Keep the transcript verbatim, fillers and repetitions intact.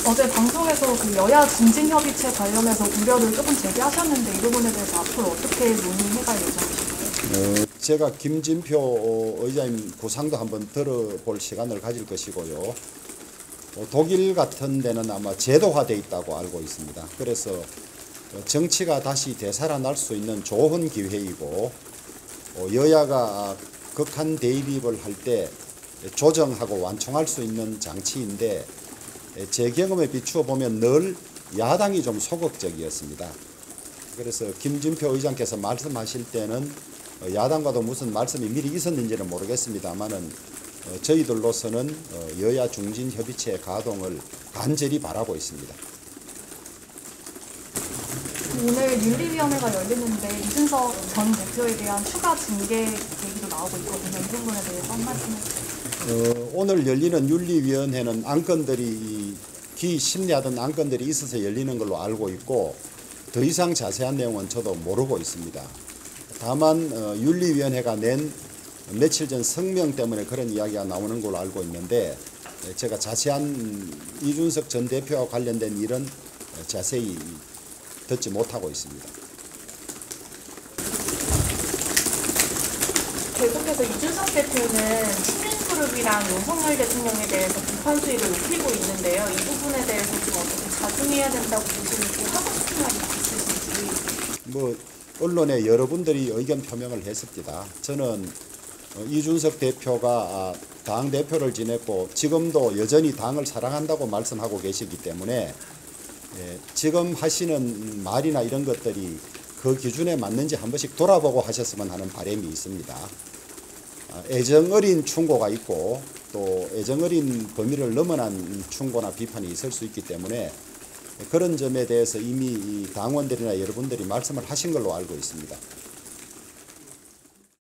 어제 방송에서 그 여야 중진협의체 관련해서 우려를 조금 제기하셨는데 이 부분에 대해서 앞으로 어떻게 논의해갈 예정이신가요? 어, 제가 김진표 의장님 구상도 한번 들어볼 시간을 가질 것이고요. 어, 독일 같은 데는 아마 제도화되어 있다고 알고 있습니다. 그래서 정치가 다시 되살아날 수 있는 좋은 기회이고, 어, 여야가 극한 대립을 할 때 조정하고 완충할 수 있는 장치인데, 제 경험에 비추어 보면 늘 야당이 좀 소극적이었습니다. 그래서 김진표 의장께서 말씀하실 때는 야당과도 무슨 말씀이 미리 있었는지는 모르겠습니다만은 저희들로서는 여야 중진 협의체 가동을 간절히 바라고 있습니다. 오늘 윤리위원회가 열리는데 이준석 전 대표에 대한 추가 징계 얘기도 나오고 있거든요. 이 부분에 대해서 한 말씀 해주세요. 어, 오늘 열리는 윤리위원회는 안건들이 기심리하던 안건들이 있어서 열리는 걸로 알고 있고, 더 이상 자세한 내용은 저도 모르고 있습니다. 다만 어, 윤리위원회가 낸 며칠 전 성명 때문에 그런 이야기가 나오는 걸로 알고 있는데, 제가 자세한 이준석 전 대표와 관련된 일은 자세히 듣지 못하고 있습니다. 계속해서 이준석 대표는 시민그룹이랑 윤석열 대통령에 대해서 비판 수위를 높이고 있는데요. 이 부분에 대해서 좀 어떻게 자중해야 된다고 보시는지, 하고 싶은 말이 있으신지. 뭐 언론에 여러분들이 의견 표명을 했습니다. 저는 이준석 대표가 당 대표를 지냈고 지금도 여전히 당을 사랑한다고 말씀하고 계시기 때문에 지금 하시는 말이나 이런 것들이 그 기준에 맞는지 한 번씩 돌아보고 하셨으면 하는 바람이 있습니다. 애정어린 충고가 있고 또 애정어린 범위를 넘어난 충고나 비판이 있을 수 있기 때문에 그런 점에 대해서 이미 당원들이나 여러분들이 말씀을 하신 걸로 알고 있습니다.